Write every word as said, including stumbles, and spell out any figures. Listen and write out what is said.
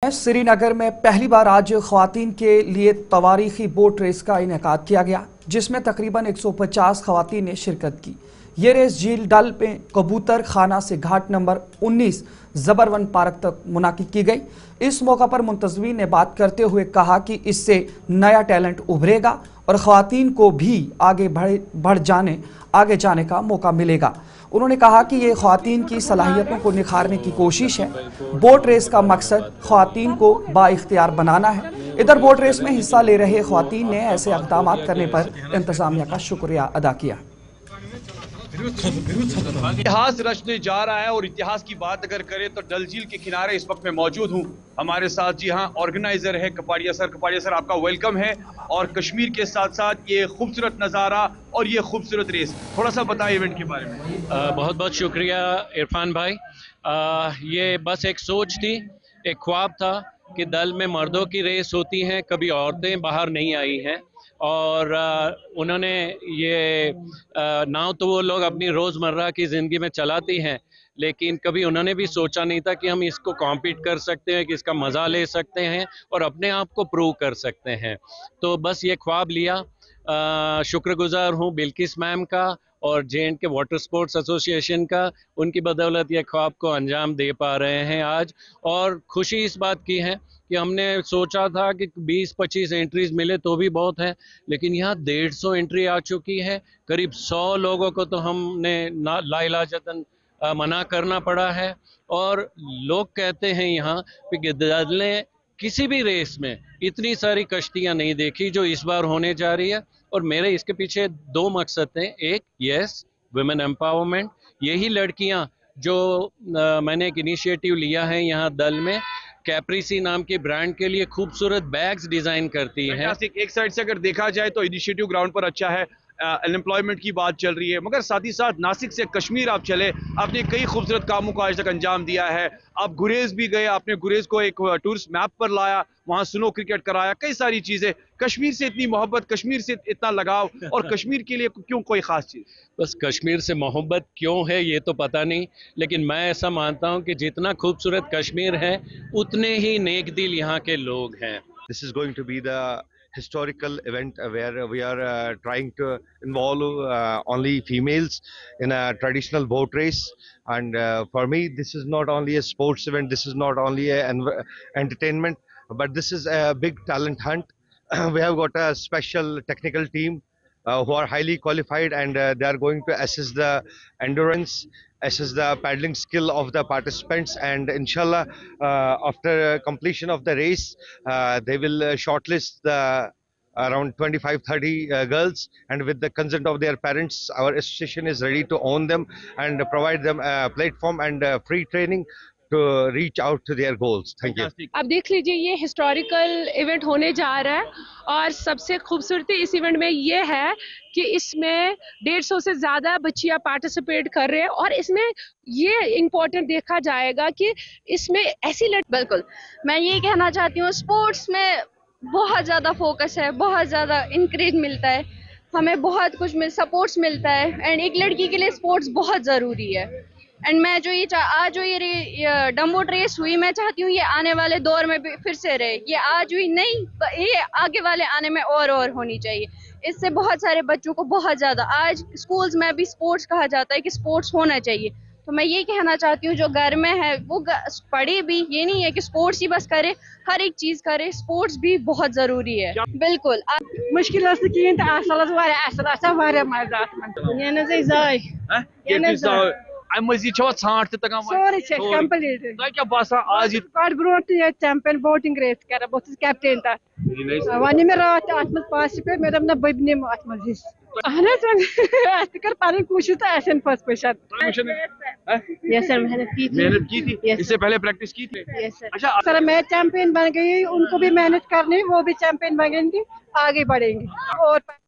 श्रीनगर में पहली बार आज ख्वातीन के लिए तवारीखी बोट रेस का इनेकाद किया गया, जिसमें तकरीबन एक सौ पचास ख्वातीन ने शिरकत की। ये रेस झील डल में कबूतर खाना से घाट नंबर उन्नीस जबरवन पार्क तक मुनाकिद की गई। इस मौका पर मुंतजमीन ने बात करते हुए कहा कि इससे नया टैलेंट उभरेगा और ख्वातीन को भी आगे बढ़ बढ़ जाने आगे जाने का मौका मिलेगा। उन्होंने कहा कि ये ख्वातीन की सलाहियतों को निखारने की कोशिश है। बोट रेस का मकसद ख्वातीन को बाइख्तियार बनाना है। इधर बोट रेस में हिस्सा ले रहे ख्वातीन ने ऐसे इक़दाम करने पर इंतजामिया का शुक्रिया अदा किया। इतिहास रचने जा रहा है और इतिहास की बात अगर करें तो डल झील के किनारे इस वक्त मैं मौजूद हूँ। हमारे साथ जी हाँ ऑर्गेनाइजर है कपाड़िया सर। कपाड़िया सर, आपका वेलकम है। और कश्मीर के साथ साथ ये खूबसूरत नज़ारा और ये खूबसूरत रेस, थोड़ा सा बताएं इवेंट के बारे में। आ, बहुत बहुत शुक्रिया इरफान भाई। आ, ये बस एक सोच थी, एक ख्वाब था कि दल में मर्दों की रेस होती हैं, कभी औरतें बाहर नहीं आई हैं। और आ, उन्होंने ये आ, नाव तो वो लोग अपनी रोज़मर्रा की ज़िंदगी में चलाती हैं, लेकिन कभी उन्होंने भी सोचा नहीं था कि हम इसको कॉम्पीट कर सकते हैं, कि इसका मज़ा ले सकते हैं और अपने आप को प्रूव कर सकते हैं। तो बस ये ख्वाब लिया। शुक्रगुजार हूँ बिल्किस मैम का और J and K water sports association का। उनकी बदौलत ये ख्वाब को अंजाम दे पा रहे हैं आज। और खुशी इस बात की है कि हमने सोचा था कि बीस पच्चीस एंट्रीज मिले तो भी बहुत है, लेकिन यहाँ डेढ़ सौ एंट्री आ चुकी है। करीब सौ लोगों को तो हमने लाइलाजतन मना करना पड़ा है। और लोग कहते हैं यहाँ कि दल ने किसी भी रेस में इतनी सारी कश्तियाँ नहीं देखी जो इस बार होने जा रही है। और मेरे इसके पीछे दो मकसद हैं। एक, यस, वुमेन एम्पावरमेंट। यही लड़कियाँ जो आ, मैंने एक इनिशिएटिव लिया है यहाँ दल में, कैप्रिसी नाम के ब्रांड के लिए खूबसूरत बैग्स डिजाइन करती है। एक साइड से अगर देखा जाए तो इनिशिएटिव ग्राउंड पर अच्छा है, अनएम्प्लॉयमेंट की बात चल रही है, मगर साथ ही साथ नासिक से कश्मीर आप चले, आपने कई खूबसूरत कामों को आज तक अंजाम दिया है। आप गुरेज भी गए, आपने गुरेज को एक टूरिस्ट मैप पर लाया, वहाँ स्नो क्रिकेट कराया, कई सारी चीजें। कश्मीर से इतनी मोहब्बत, कश्मीर से इतना लगाव, और कश्मीर के लिए क्यों कोई खास चीज? बस कश्मीर से मोहब्बत क्यों है ये तो पता नहीं, लेकिन मैं ऐसा मानता हूँ कि जितना खूबसूरत कश्मीर है उतने ही नेक दिल यहाँ के लोग हैं। This is going to be the historical event where we are uh, trying to involve uh, only females in a traditional boat race. And uh, for me, this is not only a sports event, this is not only an entertainment, but this is a big talent hunt. We have got a special technical team uh, who are highly qualified, and uh, they are going to assess the endurance, assess the paddling skill of the participants, and inshallah uh, after completion of the race uh, they will uh, shortlist the around twenty-five thirty uh, girls, and with the consent of their parents our association is ready to own them and provide them a platform and uh, free training to reach out to their goals. Thank you. अब देख लीजिए, ये historical event होने जा रहा है और सबसे खूबसूरती इस इवेंट में ये है कि इसमें डेढ़ सौ से ज़्यादा बच्चियां पार्टिसिपेट कर रहे हैं। और इसमें ये इम्पोर्टेंट देखा जाएगा कि इसमें ऐसी लड़ बिल्कुल मैं ये कहना चाहती हूँ, स्पोर्ट्स में बहुत ज़्यादा फोकस है, बहुत ज़्यादा इंकरेज मिलता है, हमें बहुत कुछ मिल सपोर्ट्स मिलता है। एंड एक लड़की के लिए स्पोर्ट्स बहुत ज़रूरी है। एंड मैं जो ये आज जो ये डम्बोट रेस हुई, मैं चाहती हूँ ये आने वाले दौर में भी फिर से रहे। ये आज हुई नहीं, ये आगे वाले आने में और और होनी चाहिए। इससे बहुत सारे बच्चों को बहुत ज़्यादा, आज स्कूल्स में भी स्पोर्ट्स कहा जाता है कि स्पोर्ट्स होना चाहिए। तो मैं ये कहना चाहती हूँ जो घर में है वो पढ़े भी, ये नहीं है कि स्पोर्ट्स ही बस करे, हर एक चीज़ करे, स्पोर्ट्स भी बहुत ज़रूरी है। बिल्कुल मुश्किल I'm मजीद छवा छांट तक सोरे छे कंप्लीट तो क्या बासा आज कार्ड ब्रोट ये चैंपियन बोटिंग रेस कर बहुत कैप्टन था वनी में रात आत्म पार्टिसिपेट मैडम ना बबने आत्म हिस अहने आज कर पानी कोशिश तो ऐसे फर्स्ट क्वेश्चन यस सर, मेहनत की थी मेहनत की थी इससे पहले प्रैक्टिस की थी। Yes sir. अच्छा सर, मैं चैंपियन बन गई, उनको भी मेहनत करनी, वो भी चैंपियन बनेंगे, आगे बढ़ेंगे। और